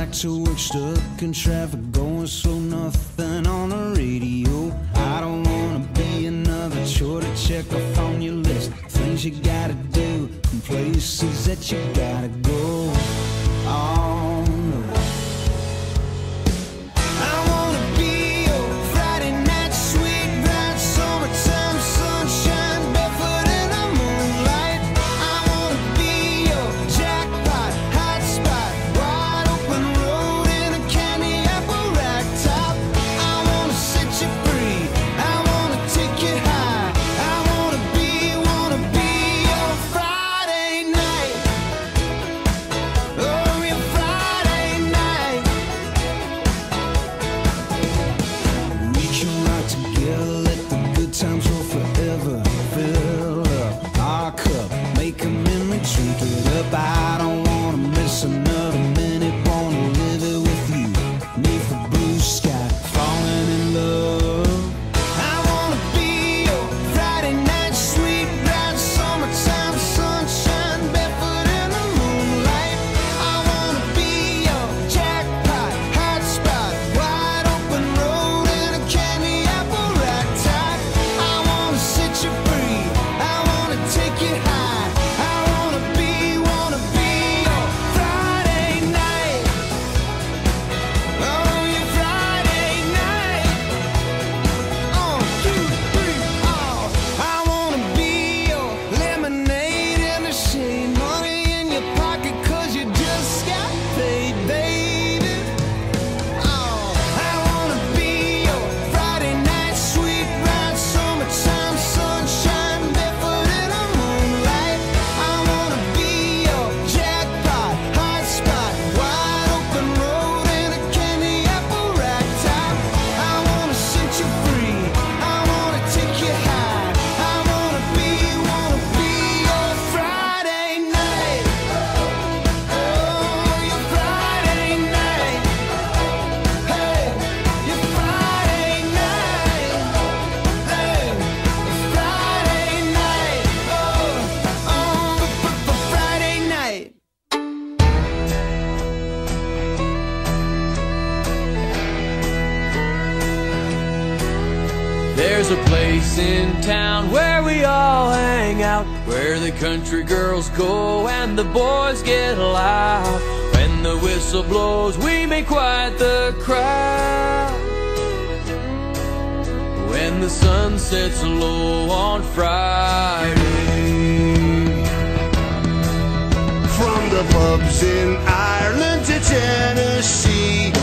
back to work, stuck in traffic, going slow, nothing on the radio. I don't wanna be another chore to check off on your list. Things you gotta do and places that you gotta go. Oh no, I wanna be your Friday night sweet, bright summertime sunshine, barefoot in the moonlight. I wanna be your jackpot, hot spot, wide open road in a candy apple rack top. I wanna set you free, I wanna take you high. I wanna be your Friday night. Oh, your Friday night. We can rock together, let the good times roll forever. Fill up our cup, make a memory, drink it up. I don't wanna miss another minute, wanna live it with you. Neath the blue sky, falling in love. I wanna be your Friday night sweet, bright summertime sunshine, barefoot in the moonlight. I wanna be your jackpot, hot spot, wide open road in a candy apple rack top. I wanna set you free, I wanna take you high. I wanna be your Friday night. Oh, your Friday night. 1, 2, 3, oh. I wanna be your lemonade in the shade, money in your pocket 'cause you just got paid, baby. Oh, I wanna be your Friday night sweet, bright summertime sunshine, barefoot in the moonlight. I wanna be your jackpot, hot spot, wide open road in a candy apple rack top. I wanna set you free, I wanna take you high. I wanna be your Friday night. Oh, your Friday night. Hey, your Friday night. Hey, Friday night. Friday night. There's a place in town where we all hang out, where the country girls go and the boys get loud. When the whistle blows, we make quite the crowd. When the sun sets low on Friday, From the pubs in Ireland to Tennessee,